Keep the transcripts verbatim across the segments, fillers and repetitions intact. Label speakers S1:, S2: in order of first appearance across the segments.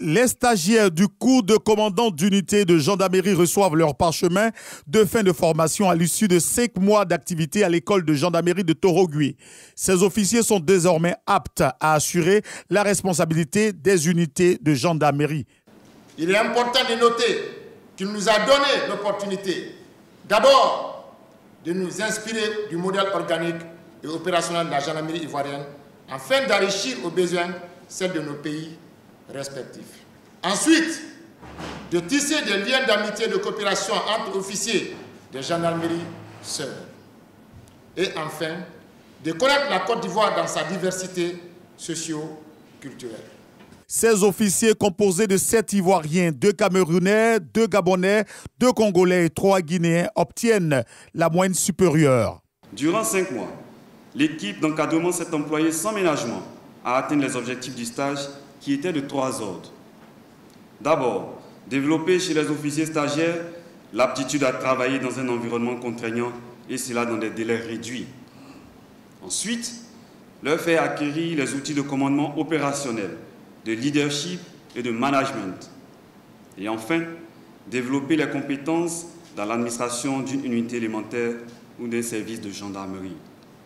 S1: Les stagiaires du cours de commandant d'unité de gendarmerie reçoivent leur parchemin de fin de formation à l'issue de cinq mois d'activité à l'école de gendarmerie de Torogui. Ces officiers sont désormais aptes à assurer la responsabilité des unités de gendarmerie.
S2: Il est important de noter qu'il nous a donné l'opportunité, d'abord, de nous inspirer du modèle organique et opérationnel de la gendarmerie ivoirienne afin d'enrichir aux besoins celle de nos pays respectifs. Ensuite, de tisser des liens d'amitié et de coopération entre officiers de gendarmerie sœurs. Et enfin, de connaître la Côte d'Ivoire dans sa diversité socio-culturelle.
S1: Ces officiers composés de sept Ivoiriens, deux Camerounais, deux Gabonais, deux Congolais et trois Guinéens obtiennent la moyenne supérieure.
S3: Durant cinq mois, l'équipe d'encadrement s'est employée sans ménagement à atteindre les objectifs du stage qui étaient de trois ordres. D'abord, développer chez les officiers stagiaires l'aptitude à travailler dans un environnement contraignant et cela dans des délais réduits. Ensuite, leur faire acquérir les outils de commandement opérationnel, de leadership et de management. Et enfin, développer les compétences dans l'administration d'une unité élémentaire ou d'un service de gendarmerie.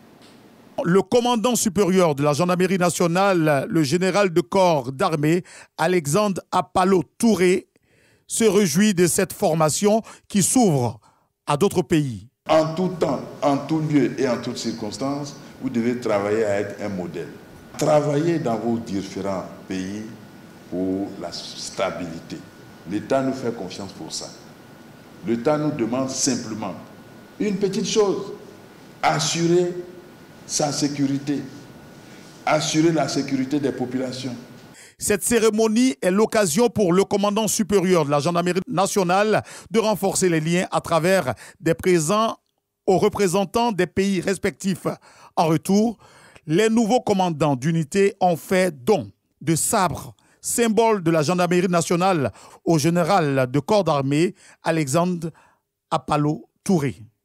S1: Le commandant supérieur de la gendarmerie nationale, le général de corps d'armée, Alexandre Apalo Touré, se réjouit de cette formation qui s'ouvre à d'autres pays.
S4: En tout temps, en tout lieu et en toutes circonstances, vous devez travailler à être un modèle. Travaillez dans vos différents pays pour la stabilité. L'État nous fait confiance pour ça. L'État nous demande simplement une petite chose, assurer sa sécurité, assurer la sécurité des populations.
S1: Cette cérémonie est l'occasion pour le commandant supérieur de la gendarmerie nationale de renforcer les liens à travers des présents aux représentants des pays respectifs. En retour, les nouveaux commandants d'unité ont fait don de sabres, symbole de la gendarmerie nationale, au général de corps d'armée Alexandre Apalo Touré.